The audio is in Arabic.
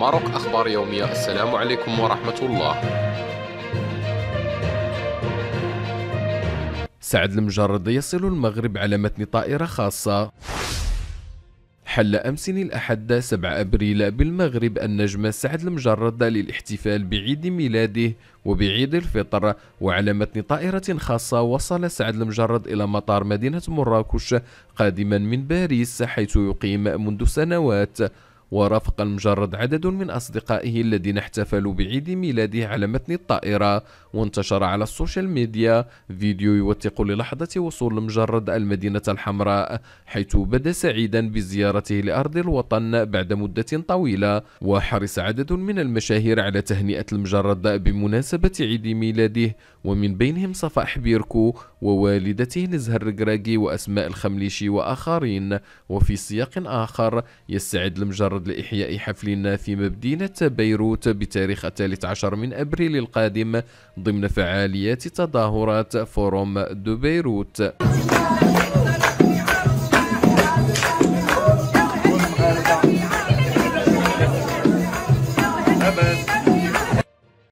ماروك أخبار يومية. السلام عليكم ورحمة الله. سعد المجرد يصل المغرب على متن طائرة خاصة. حل أمس الأحد 7 أبريل بالمغرب النجم سعد المجرد للاحتفال بعيد ميلاده وبعيد الفطر، وعلى متن طائرة خاصة وصل سعد المجرد إلى مطار مدينة مراكش قادما من باريس حيث يقيم منذ سنوات. ورافق المجرد عدد من أصدقائه الذين احتفلوا بعيد ميلاده على متن الطائرة، وانتشر على السوشيال ميديا فيديو يوثق للحظة وصول المجرد المدينة الحمراء، حيث بدا سعيدا بزيارته لأرض الوطن بعد مدة طويلة. وحرص عدد من المشاهير على تهنئة المجرد بمناسبة عيد ميلاده، ومن بينهم صفاء حبيركو ووالدته نزهة الرقراقي وأسماء الخمليشي وآخرين. وفي سياق آخر يستعد المجرد لإحياء حفل في مدينة بيروت بتاريخ 13 من أبريل القادم ضمن فعاليات تظاهرات فوروم دو بيروت.